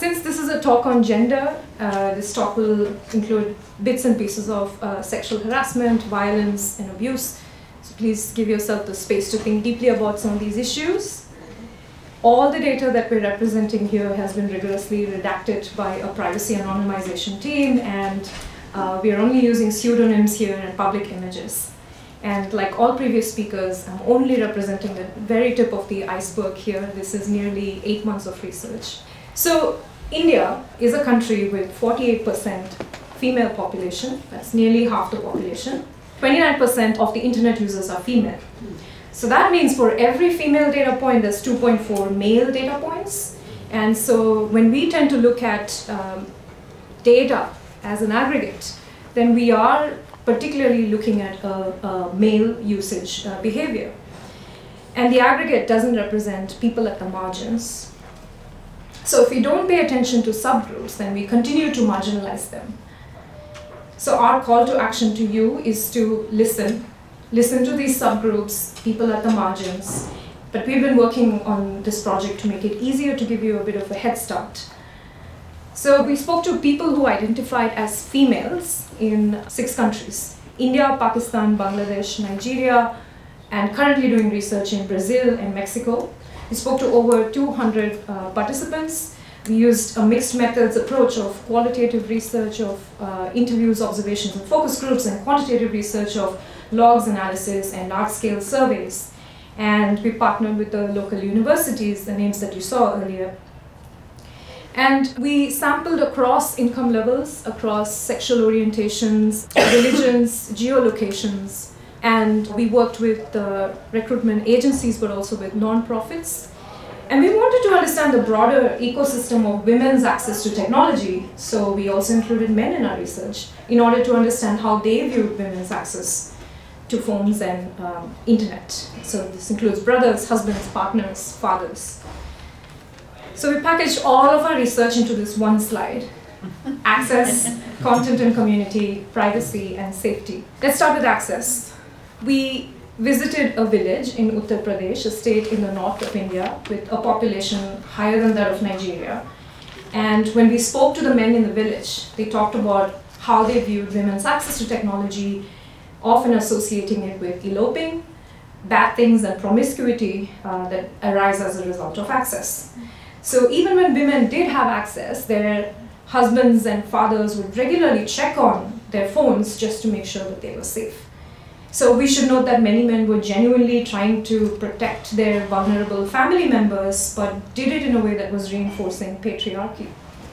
Since this is a talk on gender, this talk will include bits and pieces of sexual harassment, violence, and abuse. So please give yourself the space to think deeply about some of these issues. All the data that we're representing here has been rigorously redacted by a privacy anonymization team, and we are only using pseudonyms here and public images. And like all previous speakers, I'm only representing the very tip of the iceberg here. This is nearly 8 months of research. So India is a country with 48% female population. That's nearly half the population. 29% of the internet users are female. So that means for every female data point, there's 2.4 male data points. And so when we tend to look at data as an aggregate, then we are particularly looking at a male usage behavior. And the aggregate doesn't represent people at the margins. So if we don't pay attention to subgroups, then we continue to marginalize them. So our call to action to you is to listen. Listen to these subgroups, people at the margins. But we've been working on this project to make it easier to give you a bit of a head start. So we spoke to people who identified as females in 6 countries: India, Pakistan, Bangladesh, Nigeria, and currently doing research in Brazil and Mexico. We spoke to over 200 participants. We used a mixed methods approach of qualitative research of interviews, observations, and focus groups, and quantitative research of logs analysis and large-scale surveys. And we partnered with the local universities, the names that you saw earlier. And we sampled across income levels, across sexual orientations, religions, geolocations, and we worked with the recruitment agencies, but also with non-profits. And we wanted to understand the broader ecosystem of women's access to technology, so we also included men in our research in order to understand how they viewed women's access to phones and internet. So this includes brothers, husbands, partners, fathers. So we packaged all of our research into this one slide: access, content and community, privacy, and safety. Let's start with access. We visited a village in Uttar Pradesh, a state in the north of India, with a population higher than that of Nigeria. And when we spoke to the men in the village, they talked about how they viewed women's access to technology, often associating it with eloping, bad things, and promiscuity that arise as a result of access. So even when women did have access, their husbands and fathers would regularly check on their phones just to make sure that they were safe. So we should note that many men were genuinely trying to protect their vulnerable family members, but did it in a way that was reinforcing patriarchy.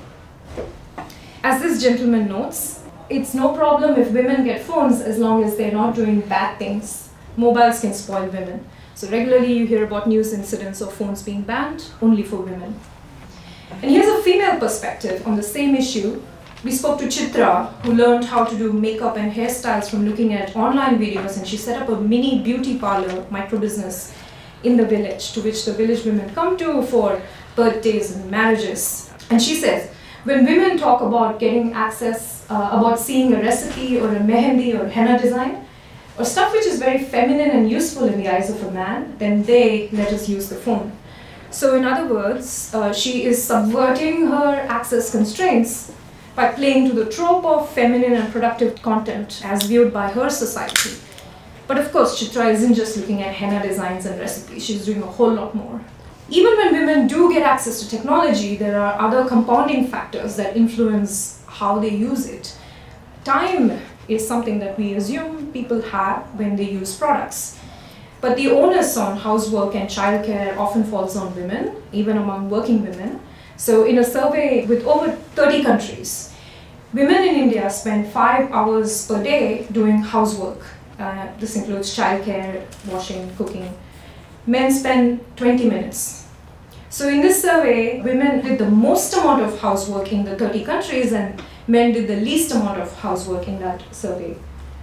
As this gentleman notes, it's no problem if women get phones as long as they're not doing bad things. Mobiles can spoil women. So regularly you hear about news incidents of phones being banned only for women. And here's a female perspective on the same issue. We spoke to Chitra, who learned how to do makeup and hairstyles from looking at online videos, and she set up a mini beauty parlor micro-business in the village, to which the village women come to for birthdays and marriages. And she says, when women talk about getting access, about seeing a recipe or a mehendi or henna design, or stuff which is very feminine and useful in the eyes of a man, then they let us use the phone. So in other words, she is subverting her access constraints by playing to the trope of feminine and productive content as viewed by her society. But of course, Chitra isn't just looking at henna designs and recipes, she's doing a whole lot more. Even when women do get access to technology, there are other compounding factors that influence how they use it. Time is something that we assume people have when they use products. But the onus on housework and childcare often falls on women, even among working women. So in a survey with over 30 countries, women in India spend 5 hours per day doing housework. This includes childcare, washing, cooking. Men spend 20 minutes. So in this survey, women did the most amount of housework in the 30 countries and men did the least amount of housework in that survey.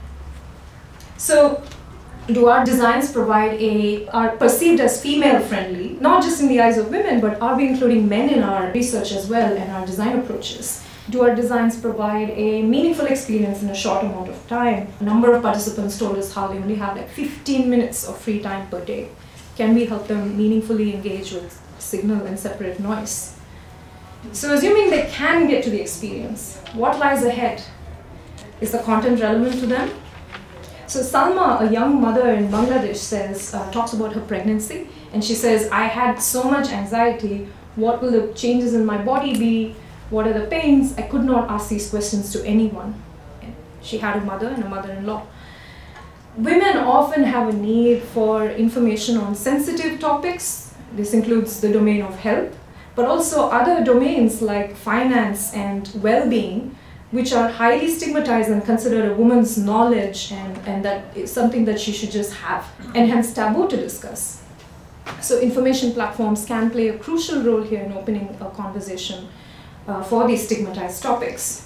So do our designs are perceived as female friendly, not just in the eyes of women, but are we including men in our research as well and our design approaches? Do our designs provide a meaningful experience in a short amount of time? A number of participants told us how they only have like 15 minutes of free time per day. Can we help them meaningfully engage with signal and separate noise? So assuming they can get to the experience, what lies ahead? Is the content relevant to them? So Salma, a young mother in Bangladesh, talks about her pregnancy, and she says, I had so much anxiety. What will the changes in my body be? What are the pains? I could not ask these questions to anyone. And she had a mother and a mother-in-law. Women often have a need for information on sensitive topics. This includes the domain of health, but also other domains like finance and well-being, which are highly stigmatized and considered a woman's knowledge, and that is something that she should just have, and hence taboo to discuss. So information platforms can play a crucial role here in opening a conversation for these stigmatized topics.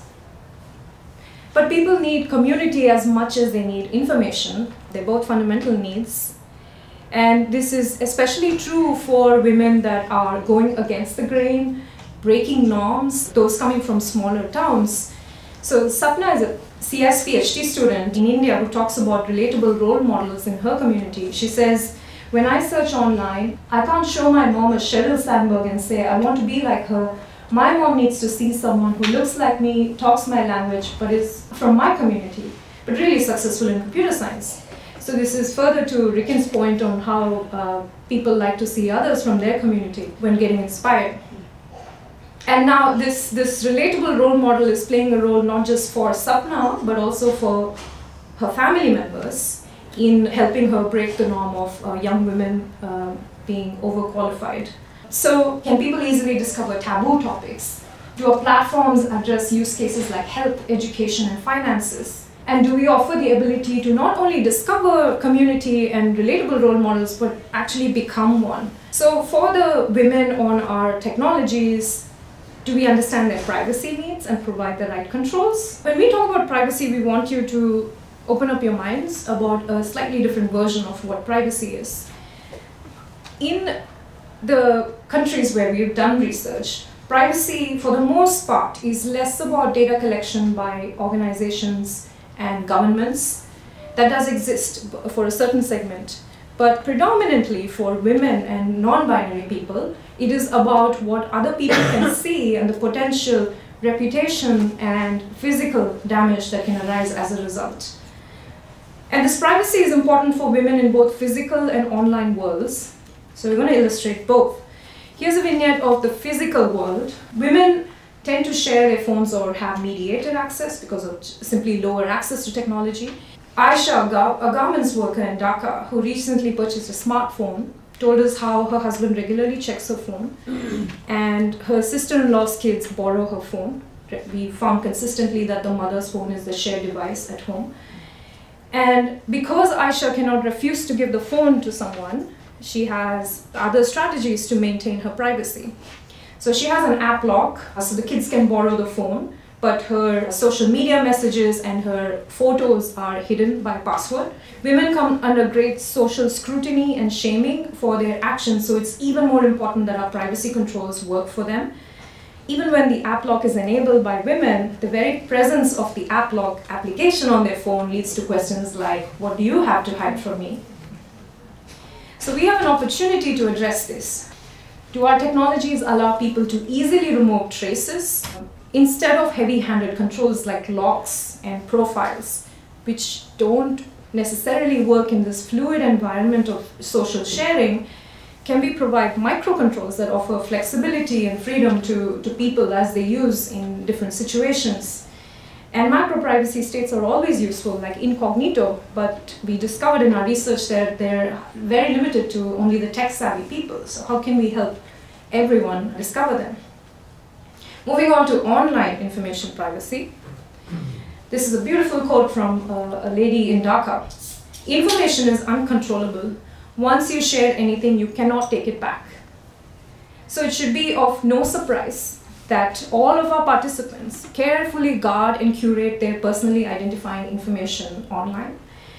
But people need community as much as they need information. They're both fundamental needs. And this is especially true for women that are going against the grain, breaking norms, those coming from smaller towns. So Sapna is a CS PhD student in India who talks about relatable role models in her community. She says, when I search online, I can't show my mom a Sheryl Sandberg and say, I want to be like her. My mom needs to see someone who looks like me, talks my language, but is from my community, but really successful in computer science. So this is further to Rikin's point on how people like to see others from their community when getting inspired. And now this relatable role model is playing a role not just for Sapna, but also for her family members in helping her break the norm of young women being overqualified. So can people easily discover taboo topics? Do our platforms address use cases like health, education, and finances? And do we offer the ability to not only discover community and relatable role models, but actually become one? So for the women on our technologies, do we understand their privacy needs and provide the right controls? When we talk about privacy, we want you to open up your minds about a slightly different version of what privacy is. In the countries where we've done research, privacy, for the most part, is less about data collection by organizations and governments. That does exist for a certain segment. But predominantly for women and non-binary people, it is about what other people can see and the potential reputation and physical damage that can arise as a result. And this privacy is important for women in both physical and online worlds. So we're going to illustrate both. Here's a vignette of the physical world. Women tend to share their phones or have mediated access because of simply lower access to technology. Aisha, a garments worker in Dhaka who recently purchased a smartphone, told us how her husband regularly checks her phone and her sister-in-law's kids borrow her phone. We found consistently that the mother's phone is the shared device at home. And because Aisha cannot refuse to give the phone to someone, she has other strategies to maintain her privacy. So she has an app lock, so the kids can borrow the phone, but her social media messages and her photos are hidden by password. Women come under great social scrutiny and shaming for their actions, so it's even more important that our privacy controls work for them. Even when the app lock is enabled by women, the very presence of the app lock application on their phone leads to questions like, what do you have to hide from me? So we have an opportunity to address this. Do our technologies allow people to easily remove traces instead of heavy-handed controls like locks and profiles, which don't necessarily work in this fluid environment of social sharing? Can we provide microcontrols that offer flexibility and freedom to people as they use in different situations? And micro-privacy states are always useful, like incognito, but we discovered in our research that they're very limited to only the tech-savvy people. So how can we help everyone discover them? Moving on to online information privacy. This is a beautiful quote from a lady in Dhaka. Information is uncontrollable. Once you share anything, you cannot take it back. So it should be of no surprise that all of our participants carefully guard and curate their personally identifying information online.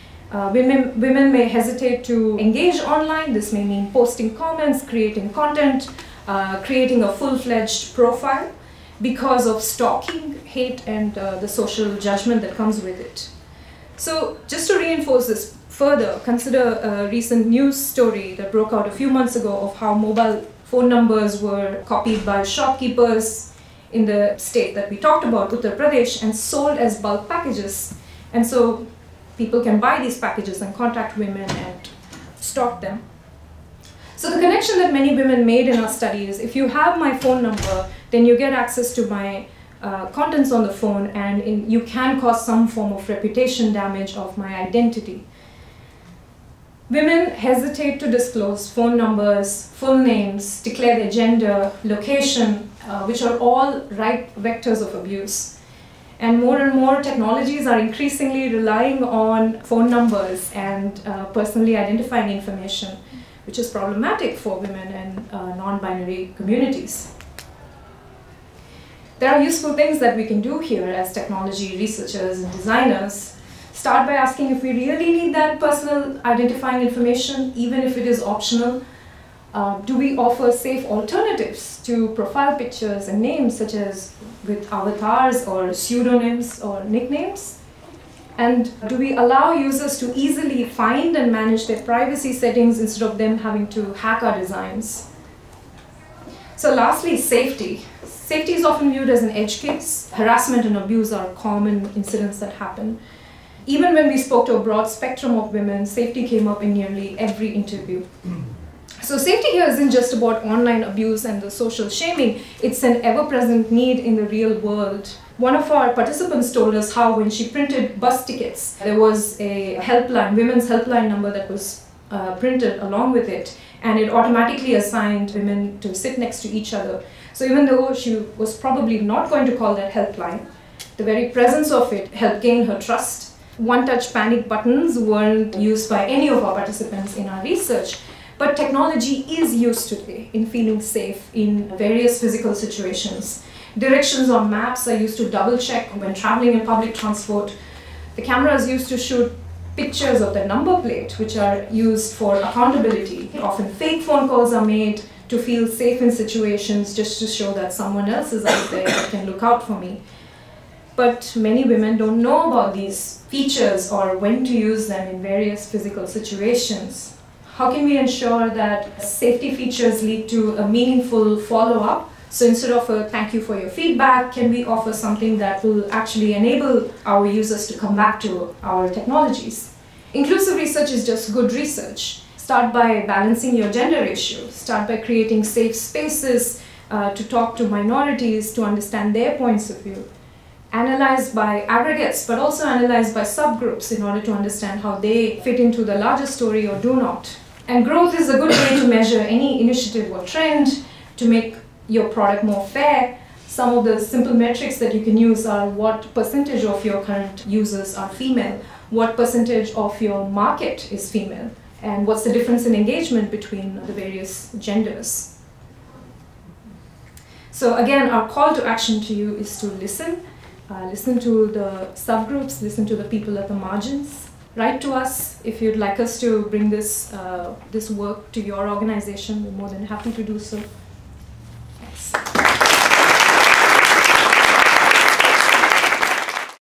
Women may hesitate to engage online. This may mean posting comments, creating content, creating a full-fledged profile because of stalking, hate, and the social judgment that comes with it. So just to reinforce this further, consider a recent news story that broke out a few months ago of how mobile phone numbers were copied by shopkeepers in the state that we talked about, Uttar Pradesh, and sold as bulk packages. And so people can buy these packages and contact women and stock them. So the connection that many women made in our study is, if you have my phone number, then you get access to my contents on the phone, and you can cause some form of reputation damage of my identity. Women hesitate to disclose phone numbers, full names, declare their gender, location, which are all right vectors of abuse. And more technologies are increasingly relying on phone numbers and personally identifying information, which is problematic for women and non-binary communities. There are useful things that we can do here as technology researchers and designers. Start by asking if we really need that personal identifying information, even if it is optional. Do we offer safe alternatives to profile pictures and names, such as with avatars or pseudonyms or nicknames? And do we allow users to easily find and manage their privacy settings instead of them having to hack our designs? So lastly, safety. Safety is often viewed as an edge case. Harassment and abuse are common incidents that happen. Even when we spoke to a broad spectrum of women, safety came up in nearly every interview. So safety here isn't just about online abuse and the social shaming, it's an ever-present need in the real world. One of our participants told us how when she printed bus tickets, there was a helpline, women's helpline number that was printed along with it, and it automatically assigned women to sit next to each other. So even though she was probably not going to call that helpline, the very presence of it helped gain her trust. One-touch panic buttons weren't used by any of our participants in our research, but technology is used today in feeling safe in various physical situations. Directions on maps are used to double-check when traveling in public transport. The camera is used to shoot pictures of the number plate, which are used for accountability. Often fake phone calls are made to feel safe in situations, just to show that someone else is out there that can look out for me. But many women don't know about these features or when to use them in various physical situations. How can we ensure that safety features lead to a meaningful follow-up? So instead of a thank you for your feedback, can we offer something that will actually enable our users to come back to our technologies? Inclusive research is just good research. Start by balancing your gender ratio. Start by creating safe spaces to talk to minorities, to understand their points of view. Analyze by aggregates, but also analyze by subgroups in order to understand how they fit into the larger story or do not. And growth is a good way to measure any initiative or trend to make your product more fair. Some of the simple metrics that you can use are what percentage of your current users are female, what percentage of your market is female, and what's the difference in engagement between the various genders. So again, our call to action to you is to listen. Listen to the subgroups, listen to the people at the margins. Write to us if you'd like us to bring this work to your organization. We're more than happy to do so.